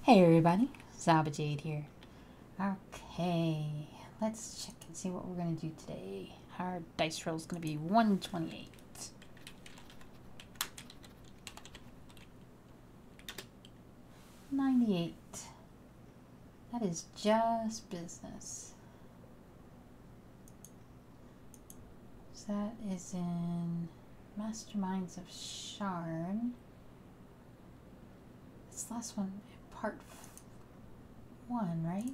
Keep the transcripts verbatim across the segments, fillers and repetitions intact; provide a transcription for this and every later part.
Hey everybody, Zabajade here. Okay, let's check and see what we're going to do today. Our dice roll is going to be one twenty-eight. ninety-eight. That is just business. So that is in Masterminds of Sharn. This last one, part one, right?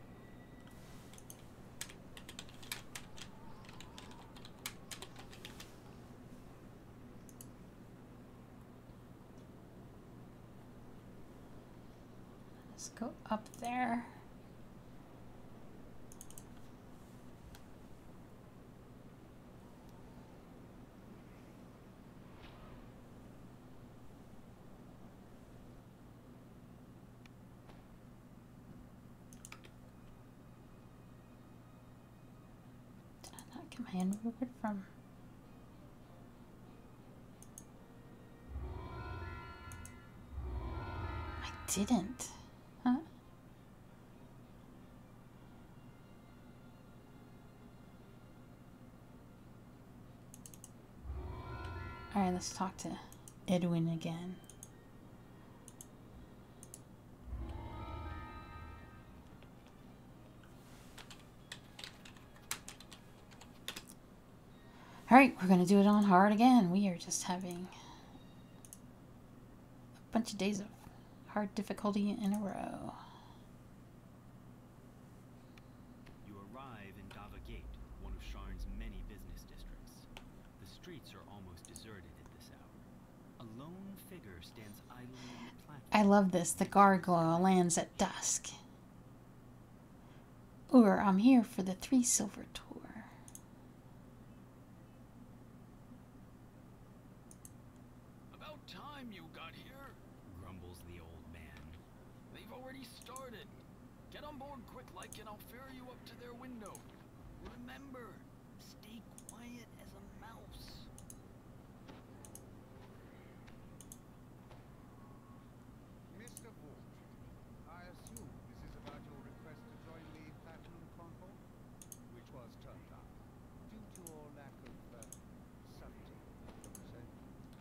Let's go up there. Get my end word from. I didn't. Huh? Alright, let's talk to Edwin again. Alright, we're going to do it on hard again. We are just having a bunch of days of hard difficulty in a row. You arrive in Dagger, one of Sharn's many business districts. The streets are almost deserted at this hour. A lone figure stands idly on the platform. I love this. The gargoyle lands at dusk. Or I'm here for the three silver tour. Time you got here, grumbles the old man. They've already started. Get on board quick like and I'll ferry you up to their window. Remember, stay quiet as a mouse. Mister Wolf, I assume this is about your request to join the Platinum Concord, which was turned down due to your lack of uh, subtlety, shall we say?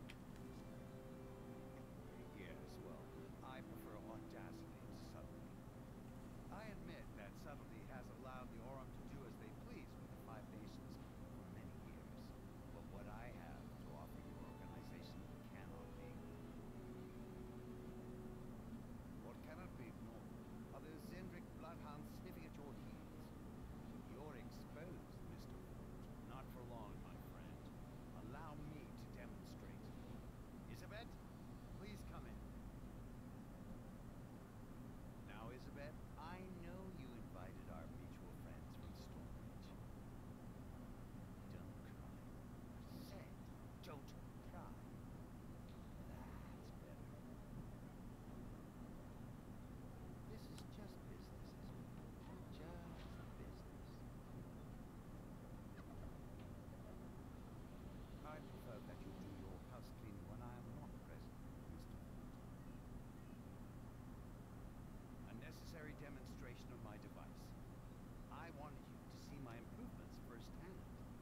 Yes, well, I prefer audacity to subtlety. I admit that subtlety has allowed the Aurum to do as they please with the Five Nations for many years. But what I have to offer your organization cannot be. What cannot be ignored are the Zendrick bloodhounds sniffing at your heels. You're exposed, Mister Ford. Not for long, my friend. Allow me to demonstrate. Isabet, please come in. Now, Isabet, I know you invited our mutual friends from Stormreach. Don't cry. Say, don't cry. That's better. This is just business, Isabet. Just business. I prefer that you do your house cleaning when I am not present, Mister Ford. A necessary demonstration of my device. I wanted you to see my improvements firsthand.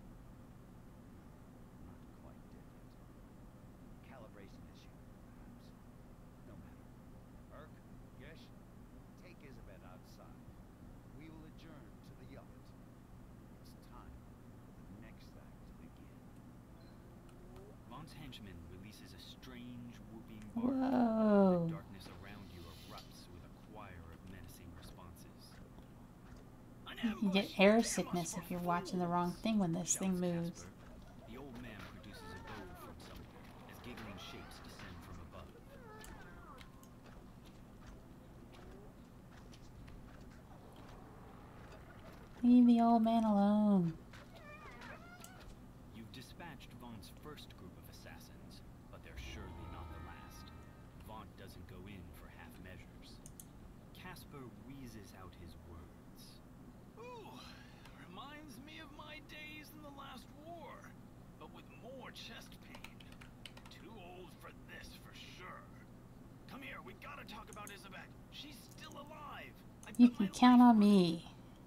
Not quite dead yet. Calibration issue, perhaps. No matter. Urk, Gish, take Isabet outside. We will adjourn to the yacht. It's time for the next act to begin. Vaughn's henchman releases a strange, whooping bark. Whoa. The darkness around you erupts with a choir of menacing responses. You get air sickness if you're watching the wrong thing when this thing moves. The old man produces a bow from somewhere as giggling shapes descend from above. Leave the old man alone. You've dispatched Vaughn's first group of assassins, but they're surely not the last. Vaughn doesn't go in for half measures. Casper wheezes out his words. Ooh, reminds me of my days in the last war, but with more chest pain. Too old for this, for sure. Come here, we gotta talk about Isabet. She's still alive. I You bet can my count life on on it. me.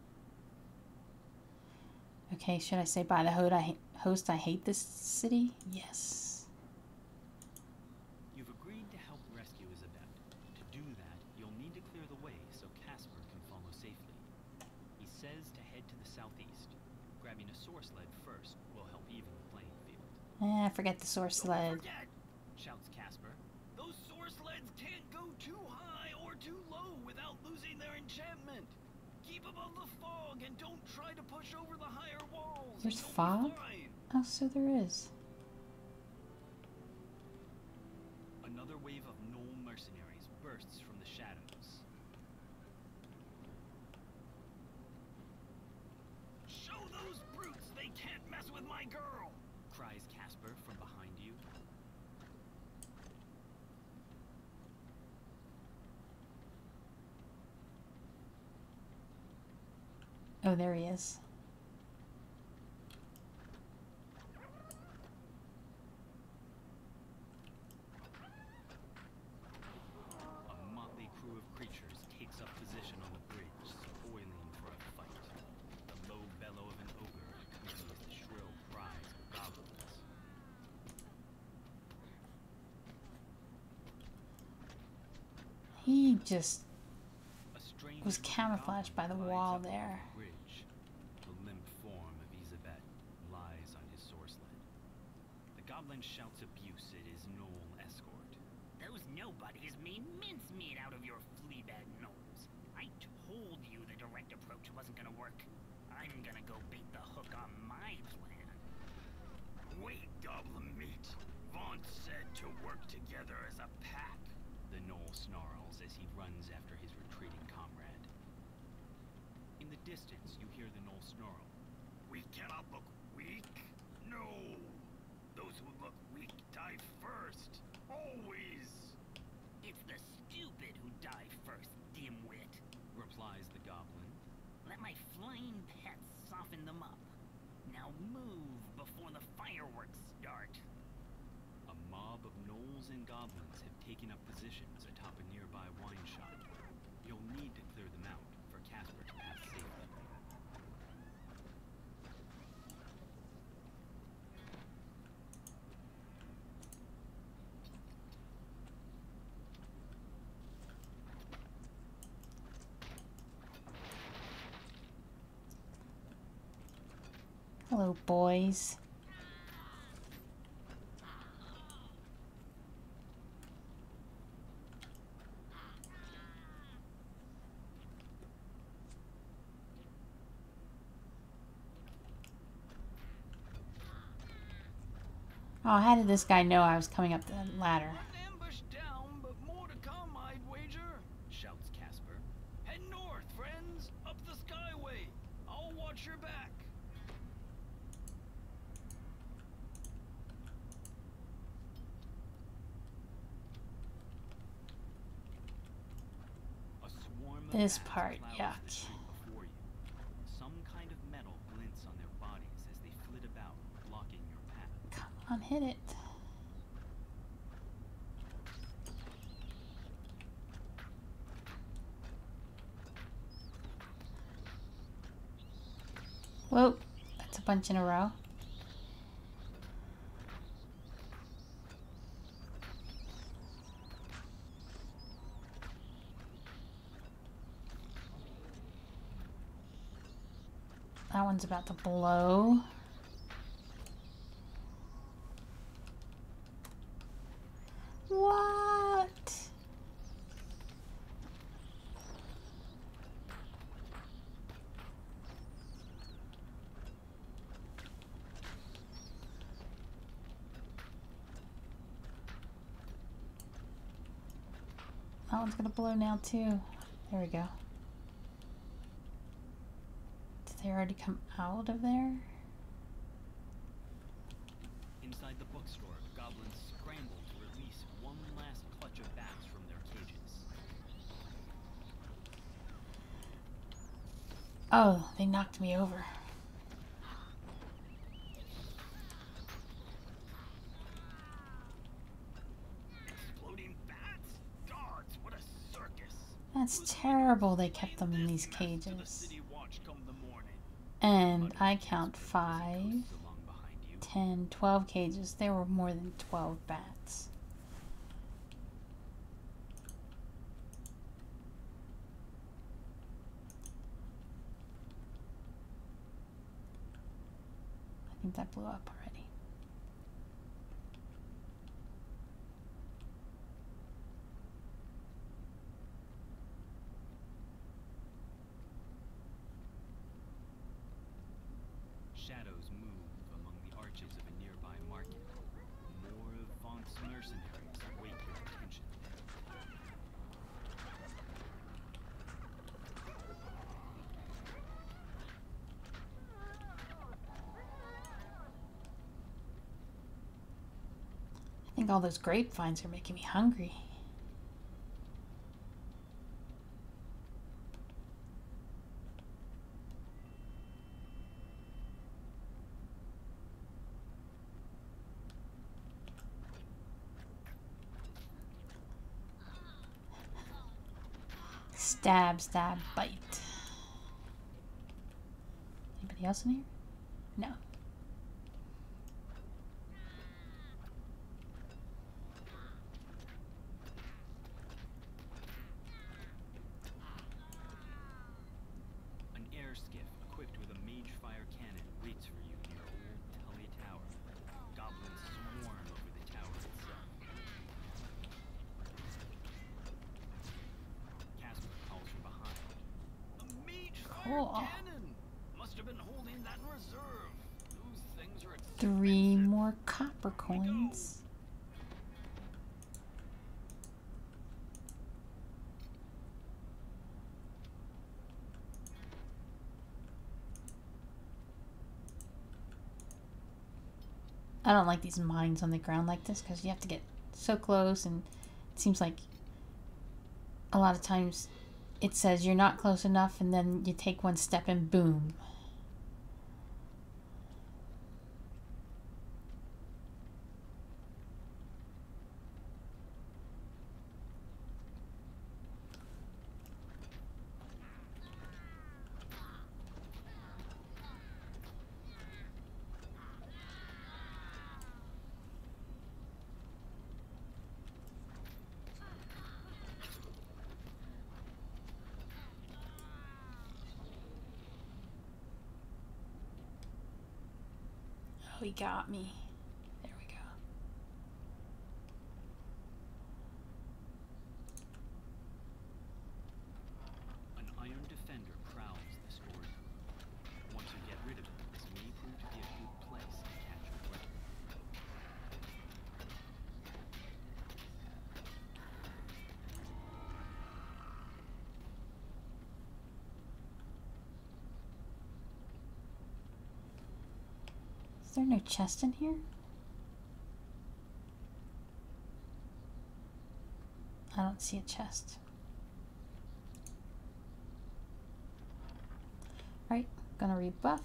Okay, should I say by the host I, ha host I hate this city? Yes. You've agreed to help rescue Isabelle. To do that, you'll need to clear the way so Casper can follow safely. He says to head to the southeast. Grabbing a source sled first will help even the playing field. Eh, forget the source Don't sled. forget, Shouts Casper. those source sleds can't go too high or too low without losing their enchantment. Keep above the fog and don't try to push over the higher walls. There's You'll be fog? fine. Oh, so there is. Another wave of Knoll mercenaries bursts from the shadows. Show those brutes they can't mess with my girl. Cries Casper from behind you. Oh, there he is. A motley crew of creatures takes up position on the bridge, spoiling for a fight. The low bellow of an ogre accompanies the shrill cries of goblins. He just A strange was camouflaged by the goblin wall glides up there. the bridge. The limp form of Isabelle lies on his source sled. The goblin shouts abuse at his Knoll escort. Those nobodies made mincemeat out of your fleabag gnomes. I told you the direct approach wasn't gonna work. I'm gonna go bait the hook on my plan. Wait, goblin meat. Vaughn said to work together as a pack. The Knoll snarls as he runs after his retreating comrade. In the distance, you hear the Knoll snarl. We cannot look weak. No. Those who look weak die first. Always. It's the stupid who die first, dimwit. Replies the goblin. Let my flying pets soften them up. Now move before the fireworks start. A mob of gnolls and goblins have taken up positions atop a nearby wine shop. You'll need to clear them out for Casper to pass safely. Hello, boys. Oh, how did this guy know I was coming up the ladder? One ambush down, but more to come, I'd wager. Shouts Casper. Head north, friends. Up the skyway. I'll watch your back. A swarm of This bats part, clouds yuck. the street before you. Some kind of metal glints on their bodies as they flit about, blocking your path. Come on, hit it. Whoa, that's a bunch in a row. That one's about to blow. What? That one's gonna blow now too. There we go. Did they already come out of there? Inside the bookstore, goblins scramble to release one last clutch of bats from their cages. Oh, they knocked me over. Exploding bats? Gods, what a circus. That's terrible they kept them in these cages. And I count five, ten, twelve cages. There were more than twelve bats. I think that blew up already. Shadows move among the arches of a nearby market. More of Vaunt's mercenaries await your attention. I think all those grapevines are making me hungry. Stab, stab, bite. Anybody else in here? No. An air skiff equipped with a mage fire cannon waits for you near Old Tully Tower. Goblins swarm over the tower itself. Casper calls from behind. A mage fire Cool. cannon! Must have been holding that in reserve. Those things are expensive. Three more copper coins. I don't like these mines on the ground like this because you have to get so close, and it seems like a lot of times it says you're not close enough and then you take one step and boom. Oh, he got me. There we go. An iron defender prowls the storeroom. Once you get rid of it, this may prove to be a good place to catch your weapon. Is there no chest in here? I don't see a chest. Right, gonna rebuff.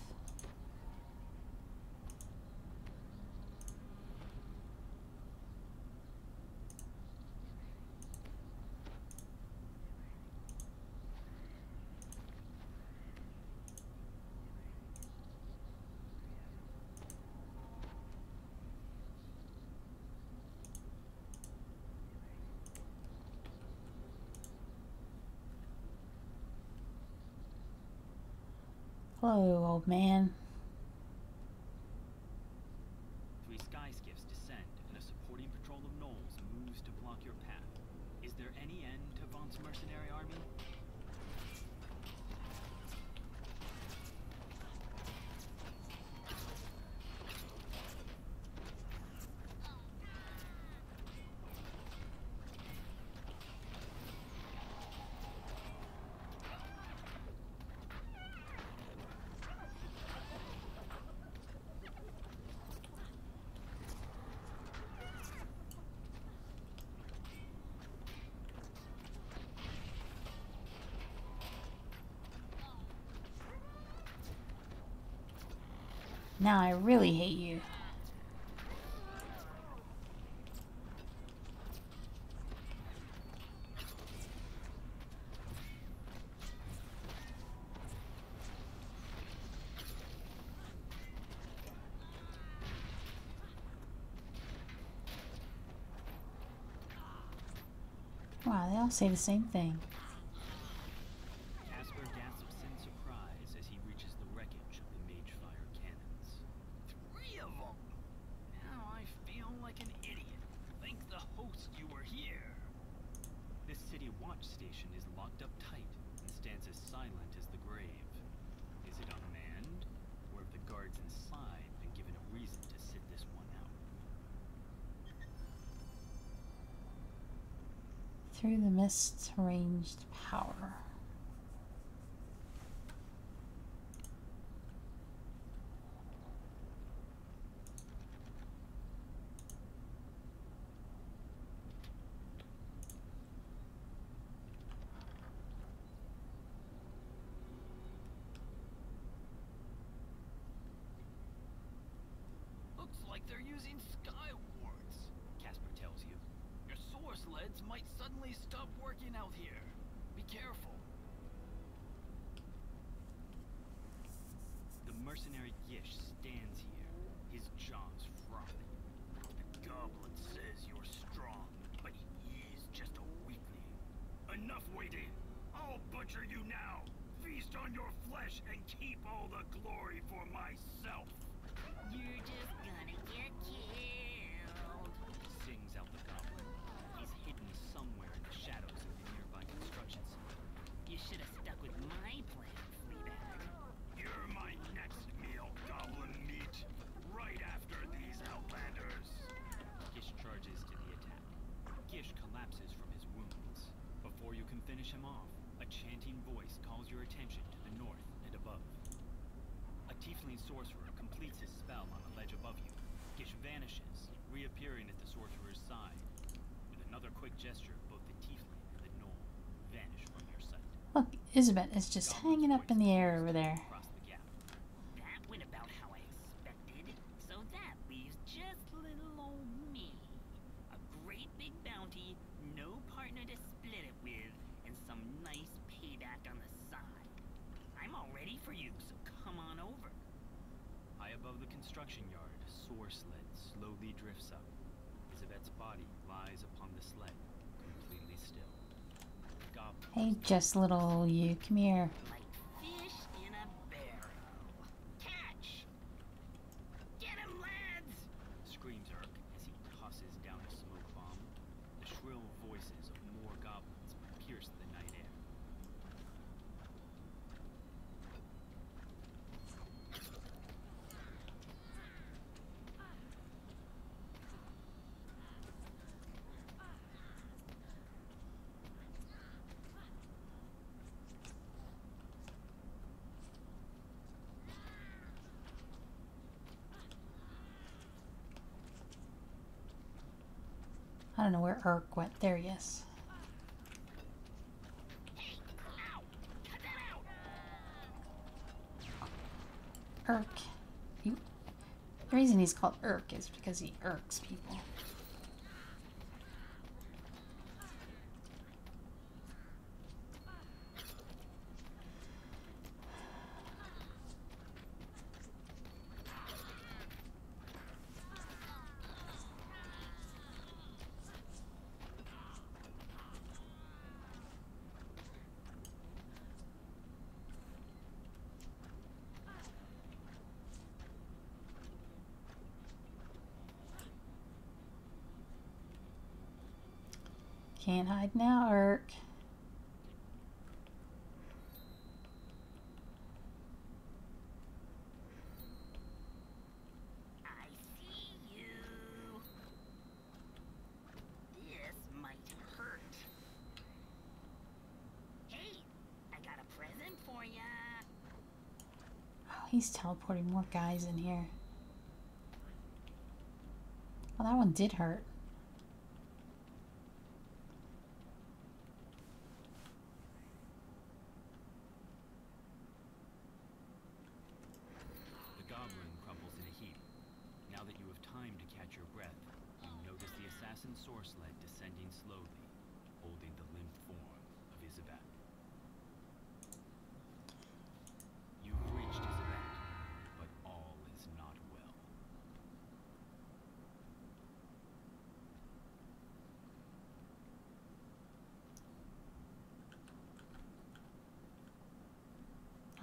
Hello, old man. Three sky skiffs descend, and a supporting patrol of gnolls moves to block your path. Is there any end to Vaunt's mercenary army? Now I really hate you. Wow, they all say the same thing. Casper gasps in surprise as he reaches the wreckage of the Magefire cannons. Three of them! Now I feel like an idiot. Thank the host you were here. This city watch station is locked up tight and stands as silent as the grave. Is it unmanned, or have the guards inside been given a reason to sit this one out? Through the mist's ranged power. Looks like they're using sky wards, Casper tells you. Your source leads might suddenly stop working out here. Be careful. The mercenary Gish stands here, his jaws frothy. The goblin says you're strong, but he is just a weakling. Enough waiting! I'll butcher you now! Feast on your flesh and keep all the glory for myself! You're just gonna get killed! Sings out the goblin. He's hidden somewhere in the shadows of the nearby construction site. You should have stuck with my plan, Fleabag. You're my next meal, goblin meat! Right after these outlanders! Gish charges to the attack. Gish collapses from his wounds. Before you can finish him off, a chanting voice calls your attention to the north and above. A tiefling sorcerer completes his spell on the ledge above you. Gish vanishes, reappearing at the sorcerer's side. With another quick gesture, both the tiefling and the gnoll vanish from your sight. Look, Isabet is just hanging up in the air over there. Across the gap. That went about how I expected, so that leaves just little old me. A great big bounty, no partner to split it with, and some nice payback on the side. I'm all ready for you, so come on over. High above the construction yard, a soar sled slowly drifts up. Isabet's body lies upon the sled, completely still. The goblin Hey, just little you, come here. Like fish in a barrel. Catch! Get him, lads! screams Urk as he tosses down a smoke bomb. The shrill voices of more goblins pierce the night air. I don't know where Urk went. There he is. Hey! Ow! Cut that out! Urk. You. The reason he's called Urk is because he irks people. Can't hide now, Urk. I see you. This might hurt. Hey, I got a present for ya. Oh, he's teleporting more guys in here. Well, that one did hurt. The goblin crumbles in a heap. Now that you have time to catch your breath, you notice the assassin soar sled descending slowly, holding the limp form of Isabet. You've reached Isabet, but all is not well.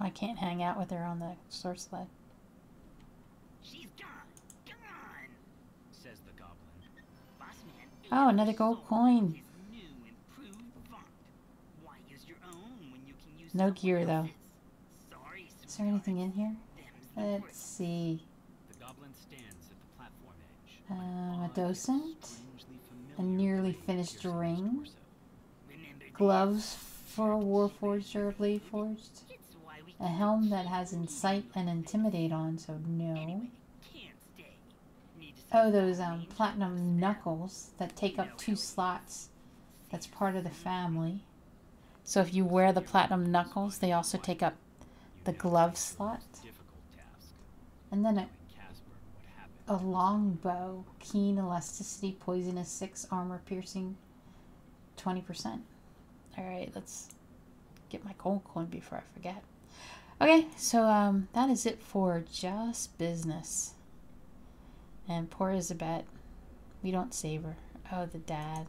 I can't hang out with her on the source sled. She's gone. Come on, says the goblin. Boss man, Oh, another gold sold coin. his new improved font. Why use your own when you can use No someone gear, though. else's? Sorry, Is there anything in here? Them's the Let's words. see. The goblin stands at the platform edge. Um, a Odd, docent. strangely A familiar nearly blade finished piercing his ring. torso. Remember this? Gloves for a warforged or a blade forged. It's why we A helm that has incite and intimidate on, so no. Anyway, can't stay. Need to see Oh, those the um range platinum of those knuckles that take No up two help. slots. That's part of the family. So if you wear the platinum knuckles, they also take up You the now glove face your slot. most difficult task, And then a, telling Casper what happened. a long bow. Keen elasticity, poisonous six, armor piercing twenty percent. Alright, let's get my gold coin before I forget. Okay, so um, that is it for Just Business. And poor Isabet. We don't save her. Oh, the dad.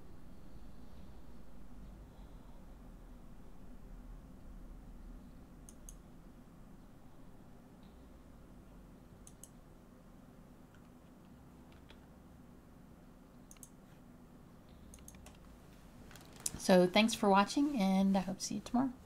So thanks for watching, and I hope to see you tomorrow.